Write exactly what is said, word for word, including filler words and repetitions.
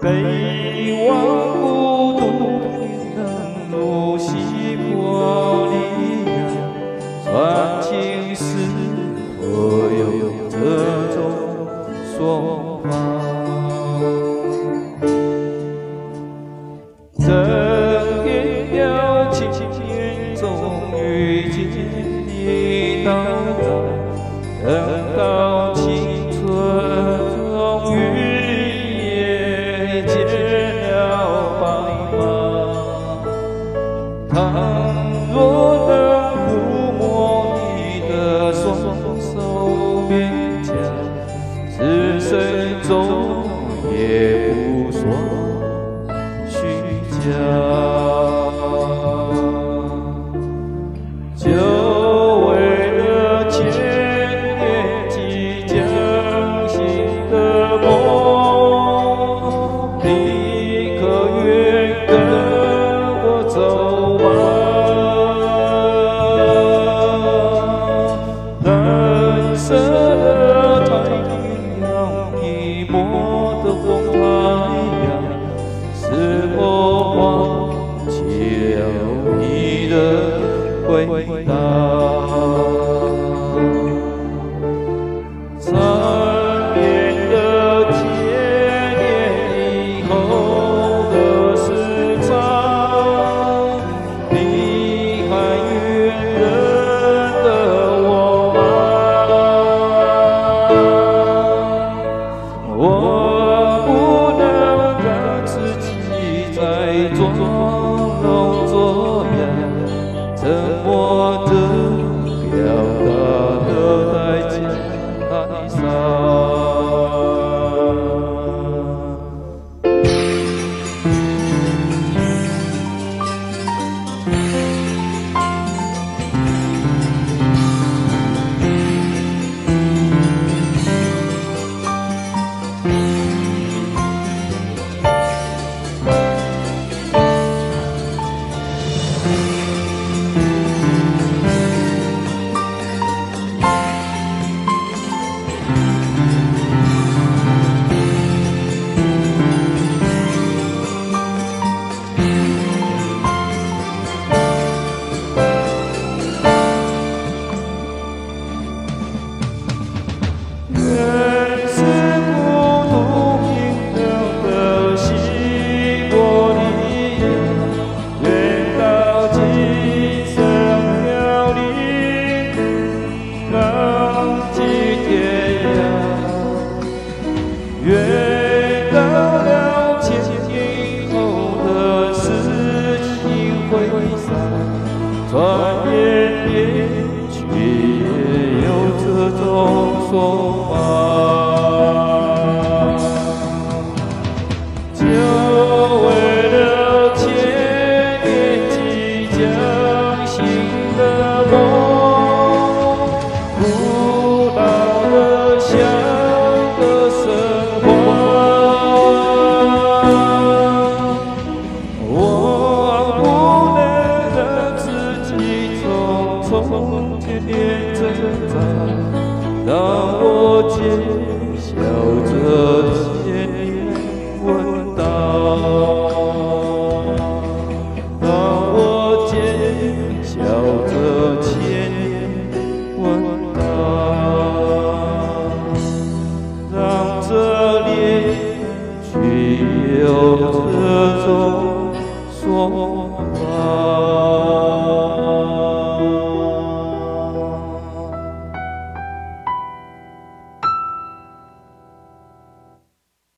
悲望孤独平能如西伯利亚，传情诗何有这种说法？正月了情年，终于见你到来，等到青春终于。 倘若能抚摸你的双手面颊，此生中也不说虚假。就为了千年即将醒的梦，你可愿跟我走？ 蓝色的太阳，一抹的红太阳，是我忘记了你的回答。缠绵的千年以后的时长，你还愿认得我吗？ 我不能让自己再装聋作哑，沉默地表达了代价哀伤。 愿到了千年后的事情会散，转眼间却也有这种说法。就为了千年即将醒的梦，古老的像个神。 从天天挣扎，让我见笑着千年问道，让我见笑着千年问道，让这恋却有这种说法。